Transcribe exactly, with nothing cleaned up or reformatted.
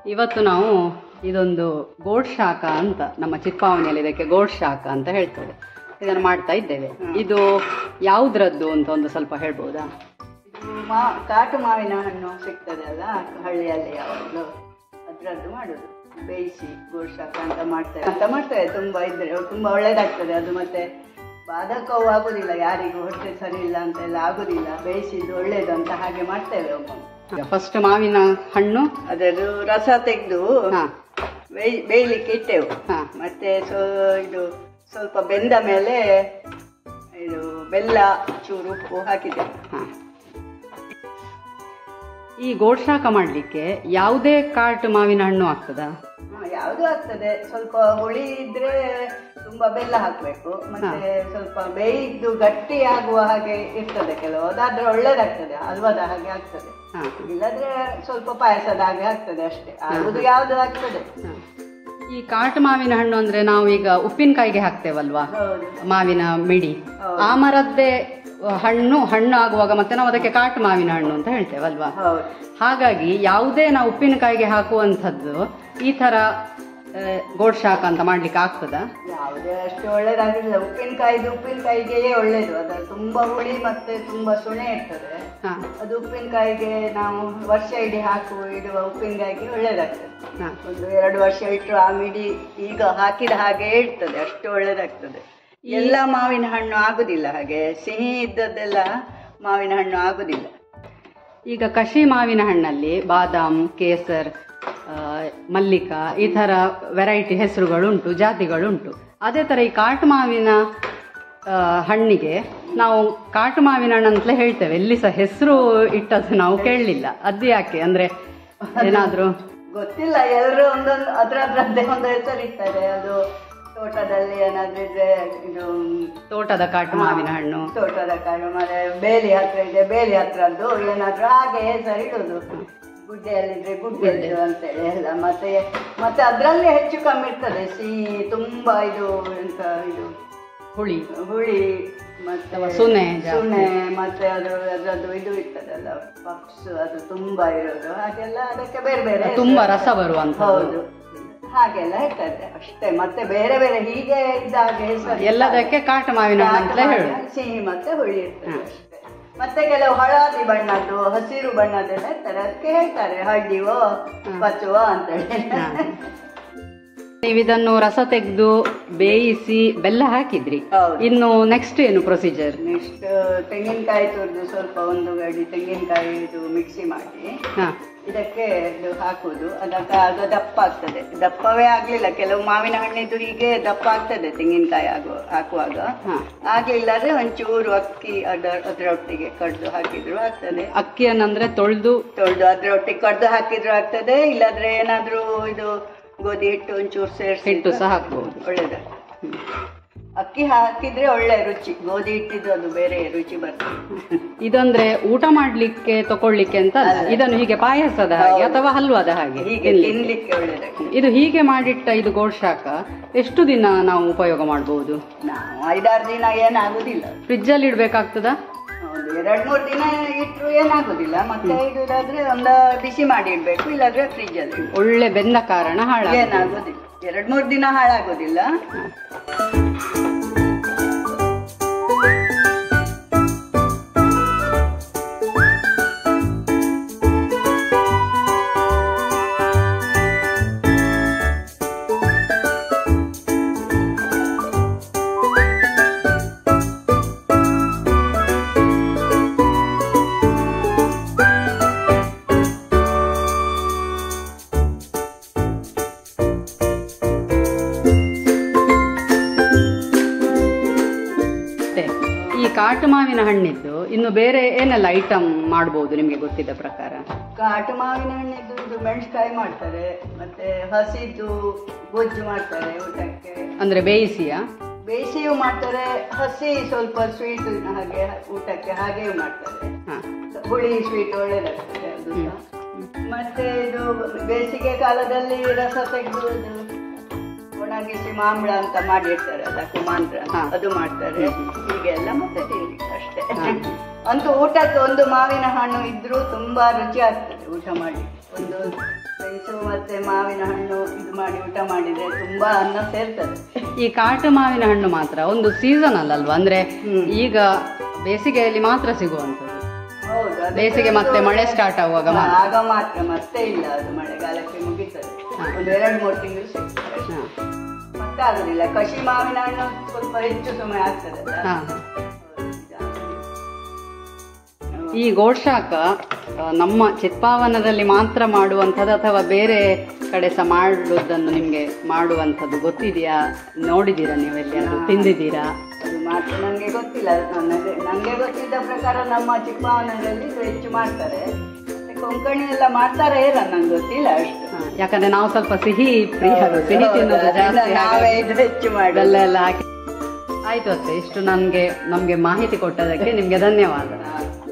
ಇವತ್ತು ನಾವು ಇದೊಂದು ಗೋಡ್ ಶಾಖ ಅಂತ ನಮ್ಮ ಚಿಕ್ಕಾವಣಿಯಲ್ಲಿ ಇದಕ್ಕೆ ಗೋಡ್ ಶಾಖ ಅಂತ ಹೇಳ್ತೇವೆ. ಇದನ್ನು ಮಾಡ್ತಾ ಇದ್ದೇವೆ. ಇದು ಯಾವುದ್ರದ್ದು ಅಂತ ಒಂದು ಸ್ವಲ್ಪ ಹೇಳ್ಬೋದಾ? ಇದು ಮಾ ಕಾಟು ಮಾವಿನ ಹಣ್ಣು ಸಿಗ್ತದೆ ಅಲ್ಲ ಹಳ್ಳಿಯಲ್ಲಿ ಯಾವಾಗಲೂ ಅದರದ್ದು ಮಾಡೋದು, ಬೇಯಿಸಿ ಗೋಡ್ ಶಾಖ ಅಂತ ಮಾಡ್ತೇವೆ ಅಂತ ಮಾಡ್ತೇವೆ. ತುಂಬ ಇದ್ರೆ ತುಂಬ ಒಳ್ಳೇದಾಗ್ತದೆ ಅದು. ಮತ್ತೆ ಬಾಧಕವು ಆಗೋದಿಲ್ಲ, ಯಾರಿಗೂ ಹೊಟ್ಟೆ ಸರಿ ಇಲ್ಲ ಅಂತೆಲ್ಲ ಆಗೋದಿಲ್ಲ, ಬೇಯಿಸಿದ್ದು ಒಳ್ಳೇದು ಅಂತ ಹಾಗೆ ಮಾಡ್ತೇವೆ. ಒಮ್ಮೆ ಫಸ್ಟ್ ಮಾವಿನ ಹಣ್ಣು ಅದರದ್ದು ರಸ ತೆಗೆದು ಬೇಯ್ ಬೇಯಲಿಕ್ಕೆ ಇಟ್ಟೆವು. ಮತ್ತೆ ಸೊ ಇದು ಸ್ವಲ್ಪ ಬೆಂದ ಮೇಲೆ ಇದು ಬೆಲ್ಲ ಚೂರು ಉಪ್ಪು ಹಾಕಿದ್ದೆವು. ಈ ಗೋಡ್ ಶಾಖ ಮಾಡಲಿಕ್ಕೆ ಯಾವುದೇ ಕಾಟು ಮಾವಿನ ಹಣ್ಣು ಆಗ್ತದಾ? ಯಾವುದು ಆಗ್ತದೆ. ಸ್ವಲ್ಪ ಹುಳಿ ಇದ್ರೆ ತುಂಬಾ ಬೆಲ್ಲ ಹಾಕ್ಬೇಕು. ಮತ್ತೆ ಸ್ವಲ್ಪ ಬೇಯಿದ್ದು ಗಟ್ಟಿ ಆಗುವ ಹಾಗೆ ಇರ್ತದೆ ಕೆಲವು, ಅದಾದ್ರೆ ಒಳ್ಳೇದಾಗ್ತದೆ, ಹಲ್ವದ ಹಾಗೆ ಆಗ್ತದೆ. ಇಲ್ಲದ್ರೆ ಸ್ವಲ್ಪ ಪಾಯಸದ ಹಾಗೆ ಆಗ್ತದೆ ಅಷ್ಟೇ. ಆಗುದು ಯಾವ್ದು ಆಗ್ತದೆ. ಈ ಕಾಟು ಮಾವಿನ ಹಣ್ಣು ಅಂದ್ರೆ ನಾವು ಈಗ ಉಪ್ಪಿನಕಾಯಿಗೆ ಹಾಕ್ತೇವಲ್ವಾ, ಮಾವಿನ ಮಿಡಿ, ಆ ಮರದ್ದೇ ಹಣ್ಣು ಹಣ್ಣು ಆಗುವಾಗ ಮತ್ತೆ ನಾವು ಅದಕ್ಕೆ ಕಾಟು ಮಾವಿನ ಹಣ್ಣು ಅಂತ ಹೇಳ್ತೇವಲ್ವಾ. ಹಾಗಾಗಿ ಯಾವುದೇ ನಾವು ಉಪ್ಪಿನಕಾಯಿಗೆ ಹಾಕುವಂಥದ್ದು ಈ ತರ ಗೋಡ್ ಶಾಖ ಅಂತ ಮಾಡ್ಲಿಕ್ಕೆ ಆಗ್ತದ? ಯಾವುದೇ ಅಷ್ಟು ಒಳ್ಳೇದಾಗಿಲ್ಲ. ಉಪ್ಪಿನಕಾಯಿದು ಉಪ್ಪಿನಕಾಯಿಗೆ ಒಳ್ಳೇದು. ಅದ ತುಂಬಾ ಹುಳಿ ಮತ್ತೆ ತುಂಬಾ ಸುಣೆ ಇರ್ತದೆ. ಅದು ಉಪ್ಪಿನಕಾಯಿಗೆ ನಾವು ವರ್ಷ ಇಡೀ ಹಾಕುವ ಇಡುವ ಉಪ್ಪಿನಕಾಯಿಗೆ ಒಳ್ಳೇದಾಗ್ತದೆ. ಒಂದು ಎರಡು ವರ್ಷ ಇಟ್ಟರು ಆ ಮಿಡಿ ಈಗ ಹಾಕಿದ ಹಾಗೆ ಇರ್ತದೆ, ಅಷ್ಟು ಒಳ್ಳೇದಾಗ್ತದೆ. ಎಲ್ಲ ಮಾವಿನ ಹಣ್ಣು ಆಗುದಿಲ್ಲ ಹಾಗೆ, ಸಿಹಿ ಇದ್ದದ್ದೆಲ್ಲ ಮಾವಿನ ಹಣ್ಣು ಆಗುದಿಲ್ಲ. ಈಗ ಕಷಿ ಮಾವಿನ ಹಣ್ಣಲ್ಲಿ ಬಾದಾಮ್, ಕೇಸರ್, ಮಲ್ಲಿಕಾ ಈ ಥರ ವೆರೈಟಿ ಹೆಸರುಗಳುಂಟು, ಜಾತಿಗಳುಂಟು. ಅದೇ ಥರ ಈ ಕಾಟು ಮಾವಿನ ಹಣ್ಣಿಗೆ ನಾವು ಕಾಟು ಮಾವಿನ ಹಣ್ಣು ಅಂತಲೇ ಹೇಳ್ತೇವೆ. ಎಲ್ಲಿ ಸಹ ಹೆಸರು ಇಟ್ಟದ್ದು ನಾವು ಕೇಳಲಿಲ್ಲ. ಅದು ಯಾಕೆ ಅಂದ್ರೆ ಏನಾದರೂ ಗೊತ್ತಿಲ್ಲ. ಎಲ್ಲರೂ ಒಂದೊಂದು ಅದ್ರದ್ರದ್ದೇ ಒಂದು ಹೆಸರು ಇರ್ತಾರೆ. ಅದು ತೋಟದಲ್ಲಿ ಏನಾದ್ರೂ ಇದ್ರೆ ಇದು ತೋಟದ ಕಾಟು ಮಾವಿನ ಹಣ್ಣು, ತೋಟದ ಕಾಟು ಮತ್ತೆ ಬೇಲಿ ಹತ್ರ ಇದೆ ಬೇಲಿ ಹತ್ರದ್ದು ಏನಾದ್ರು ಹಾಗೆ ಹೆಸರು ಇಡುದು. ಗುಡ್ಡೆಯಲ್ಲಿದ್ರೆ ಗುಡ್ಡೆಯದ್ದು ಅಂತೇಳಿ ಎಲ್ಲ. ಮತ್ತೆ ಮತ್ತೆ ಅದ್ರಲ್ಲಿ ಹೆಚ್ಚು ಕಮ್ಮಿ ಇರ್ತದೆ ಸಿಹಿ, ತುಂಬಾ ಇದು ಎಂತ ಇದು ಹುಳಿ ಹುಳಿ ಮತ್ತೆ ಸುನೆ ಸುನೆ ಮತ್ತೆ ಅದು ಅದರದ್ದು ಇದು ಇರ್ತದಲ್ಲ ಪಪ್ಸ್, ಅದು ತುಂಬಾ ಇರೋದು ಹಾಗೆಲ್ಲ. ಅದಕ್ಕೆ ಬೇರೆ ಬೇರೆ ತುಂಬಾ ರಸ ಬರುವಂತ. ಹೌದು, ಹಾಗೆಲ್ಲ ಇರ್ತದೆ ಅಷ್ಟೇ. ಮತ್ತೆ ಬೇರೆ ಬೇರೆ ಹೀಗೆ ಇದ್ದಾಗ ಹೆಸರು ಎಲ್ಲದಕ್ಕೆ ಕಾಟು ಮಾವಿನ ಹಣ್ಣು ಹೇಳುದು. ಸಿಹಿ ಮತ್ತೆ ಹುಳಿ ಇರ್ತದೆ ಅಷ್ಟೇ. ಮತ್ತೆ ಕೆಲವು ಹಳದಿ ಬಣ್ಣದ್ದು, ಹಸಿರು ಬಣ್ಣದ್ದೆಲ್ಲ ಇರ್ತಾರೆ, ಅದಕ್ಕೆ ಹೇಳ್ತಾರೆ ಹಳ್ದಿವೋ ಪಚುವ ಅಂತೇಳಿ. ನೀವು ಇದನ್ನು ರಸ ತೆಗೆದು ಬೇಯಿಸಿ ಬೆಲ್ಲ ಹಾಕಿದ್ರಿ. ಇನ್ನು ನೆಕ್ಸ್ಟ್ ಏನು ಪ್ರೊಸೀಜರ್? ನೆಕ್ಸ್ಟ್ ತೆಂಗಿನಕಾಯಿ ತುರಿದು ಸ್ವಲ್ಪ ಒಂದು ಗಡಿ ತೆಂಗಿನಕಾಯಿ ಇದು ಮಿಕ್ಸಿ ಮಾಡಿ ಇದಕ್ಕೆ ಇದು ಹಾಕುದು. ಅದಕ್ಕೆ ಅದು ದಪ್ಪ ಆಗ್ತದೆ. ದಪ್ಪವೇ ಆಗ್ಲಿಲ್ಲ, ಕೆಲವು ಮಾವಿನ ಹಣ್ಣಿದ್ದು ಹೀಗೆ ದಪ್ಪ ಆಗ್ತದೆ ತೆಂಗಿನಕಾಯಿ ಆಗುವ ಹಾಕುವಾಗ. ಆಗ್ಲಿಲ್ಲ ಅಂದ್ರೆ ಒಂಚೂರು ಅಕ್ಕಿ ಅದ ಅದರೊಟ್ಟಿಗೆ ಕಡ್ದು ಹಾಕಿದ್ರು ಆಗ್ತದೆ. ಅಕ್ಕಿಯನ್ನಂದ್ರೆ ತೊಳೆದು ತೊಳೆದು ಅದ್ರೊಟ್ಟಿಗೆ ಕಡ್ದು ಹಾಕಿದ್ರು ಆಗ್ತದೆ. ಇಲ್ಲಾದ್ರೆ ಏನಾದ್ರೂ ಇದು ಗೋಧಿ ಹಿಟ್ಟು ಒಂಚೂರು ಸೇರಿಸಿ ಹಿಟ್ಟು ಸಹ ಹಾಕ್ಬಹುದು, ಒಳ್ಳೇದ. ಅಕ್ಕಿ ಹಾಕಿದ್ರೆ ಒಳ್ಳೆ ರುಚಿ, ಗೋಧಿ ಹಿಟ್ಟಿದ್ದು ಅದು ಬೇರೆ ರುಚಿ ಬರ್ತದೆ. ಇದಂದ್ರೆ ಊಟ ಮಾಡ್ಲಿಕ್ಕೆ ತಕೊಳ್ಳಿಕ್ಕೆ ಅಂತ, ಇದನ್ನು ಹೀಗೆ ಪಾಯಸದ ಹಾಗೆ ಅಥವಾ ಹಲ್ವಾದ ಹಾಗೆ ಹೀಗೆ ತಿನ್ಲಿಕ್ಕೆ ಒಳ್ಳೇದಾಗ್ತದೆ. ಇದು ಹೀಗೆ ಮಾಡಿಟ್ಟ ಇದು ಗೋಡ್ ಶಾಖ ಎಷ್ಟು ದಿನ ನಾವು ಉಪಯೋಗ ಮಾಡಬಹುದು? ನಾವು ಐದಾರು ದಿನ ಏನಾಗುದಿಲ್ಲ. ಫ್ರಿಜ್ ಅಲ್ಲಿ ಇಡ್ಬೇಕಾಗ್ತದ? ಒಂದು ಎರಡ್ ಮೂರು ದಿನ ಇಟ್ರು ಏನಾಗುದಿಲ್ಲ. ಮತ್ತೆ ಇದಾದ್ರೆ ಒಂದು ಬಿಸಿ ಮಾಡಿ ಇಡ್ಬೇಕು, ಇಲ್ಲಾದ್ರೆ ಫ್ರಿಜ್ ಅಲ್ಲಿ. ಒಳ್ಳೆ ಬೆಂದ ಕಾರಣ ಹಾಳ ಏನಾಗುದಿಲ್ಲ, ಎರಡ್ ಮೂರು ದಿನ ಹಾಳಾಗುದಿಲ್ಲ. ಕಾಟು ಮಾವಿನ ಹಣ್ಣಿದ್ದು ಇನ್ನು ಬೇರೆ ಏನೆಲ್ಲ ಐಟಮ್ ಮಾಡಬಹುದು ನಿಮ್ಗೆ ಗೊತ್ತಿದ್ದ ಪ್ರಕಾರ? ಕಾಟು ಮಾವಿನ ಹಣ್ಣಿದ್ದು ಇದು ಮೆಣಸಿನಕಾಯಿ ಮಾಡ್ತಾರೆ, ಮತ್ತೆ ಹಸಿದ್ದು ಗೊಜ್ಜು ಮಾಡ್ತಾರೆ ಊಟಕ್ಕೆ. ಅಂದ್ರೆ ಬೇಯಿಸಿಯಾ? ಬೇಯಿಸಿಯೂ ಮಾಡ್ತಾರೆ, ಹಸಿ ಸ್ವಲ್ಪ ಸ್ವೀಟ್ ಹಾಗೆ ಊಟಕ್ಕೆ ಹಾಗೆಯೂ ಮಾಡ್ತಾರೆ. ಹುಳಿ ಸ್ವೀಟ್ ಒಳ್ಳೇದಾಗ್ತದೆ ಅದು. ಮತ್ತೆ ಇದು ಬೇಸಿಗೆ ಕಾಲದಲ್ಲಿ ರಸ ತೆಗೆದು ಒಣಗಿಸಿ ಮಾಂಬಳ ಅಂತ ಮಾಡಿರ್ತಾರೆ, ಅಲ್ಲ ಕುಮಾಂತ್ರ ಅದು ಮಾಡ್ತಾರೆ. ಹೀಗೆಲ್ಲ ಮತ್ತೆ ತಿನ್ಲಿಕ್ಕೆ ಅಷ್ಟೇ. ಅಂತೂ ಊಟಕ್ಕೆ ಒಂದು ಮಾವಿನ ಹಣ್ಣು ಇದ್ರೂ ತುಂಬಾ ರುಚಿ ಆಗ್ತದೆ ಊಟ ಮಾಡಿ. ಒಂದು ಮೆಣಸು ಮತ್ತೆ ಮಾವಿನ ಹಣ್ಣು ಇದು ಮಾಡಿ ಊಟ ಮಾಡಿದ್ರೆ ತುಂಬಾ ಅನ್ನ ಸೇರ್ತದೆ. ಈ ಕಾಟು ಮಾವಿನ ಹಣ್ಣು ಮಾತ್ರ ಒಂದು ಸೀಸನ್ ಅಲ್ಲಲ್ವಾ, ಅಂದ್ರೆ ಈಗ ಬೇಸಿಗೆಯಲ್ಲಿ ಮಾತ್ರ ಸಿಗುವಂಥದ್ದು. ಹೌದು, ಬೇಸಿಗೆ ಮತ್ತೆ ಮಳೆ ಸ್ಟಾರ್ಟ್ ಆಗುವಾಗ ಆಗ ಮಾತ್ರ, ಮತ್ತೆ ಇಲ್ಲ, ಅದು ಮಳೆಗಾಲಕ್ಕೆ ಮುಗಿತದೆ. ಒಂದು ಎರಡು ಮೂರು ತಿಂಗಳು ಸಿಗ್ತದೆ, ಮತ್ತೆ ಆಗುದಿಲ್ಲ. ಕಷಿ ಮಾವಿನ ಹಣ್ಣು ಸ್ವಲ್ಪ ಹೆಚ್ಚು ಸಮಯ ಆಗ್ತದೆ. ಈ ಗೋಡ್ಶಾಕ ನಮ್ಮ ಚಿತ್ಪಾವನದಲ್ಲಿ ಮಾತ್ರ ಮಾಡುವಂಥದ್ದು ಅಥವಾ ಬೇರೆ ಕಡೆ ಸಹ ಮಾಡುವುದನ್ನು ನಿಮ್ಗೆ ಮಾಡುವಂಥದ್ದು ಗೊತ್ತಿದೆಯಾ? ನೋಡಿದ್ದೀರಾ ನೀವೆಲ್ಲಿ, ಅದು ತಿಂದಿದ್ದೀರಾ? ಅದು ಮಾತ್ರ ನನಗೆ ಗೊತ್ತಿಲ್ಲ. ನನಗೆ ನನಗೆ ಗೊತ್ತಿದ್ದ ಪ್ರಕಾರ ನಮ್ಮ ಚಿಕ್ಕಮಾವನದಲ್ಲಿ ಹೆಚ್ಚು ಮಾಡ್ತಾರೆ. ಕೊಂಕಣಿ ಎಲ್ಲ ಮಾಡ್ತಾರೆ ಇಲ್ಲ, ನಂಗೆ ಗೊತ್ತಿಲ್ಲ ಅಷ್ಟು. ಯಾಕಂದ್ರೆ ನಾವು ಸ್ವಲ್ಪ ಸಿಹಿ ಪ್ರಿಯರು, ಸಿಹಿ ತಿನ್ನೋದು ಜಾಸ್ತಿ, ಹೆಚ್ಚು ಮಾಡಿ ಎಲ್ಲ ಹಾಕಿ. ಆಯ್ತು ಅತ್ತೆ, ಇಷ್ಟು ನನ್ಗೆ ನಮ್ಗೆ ಮಾಹಿತಿ ಕೊಟ್ಟದಕ್ಕೆ ನಿಮ್ಗೆ ಧನ್ಯವಾದ.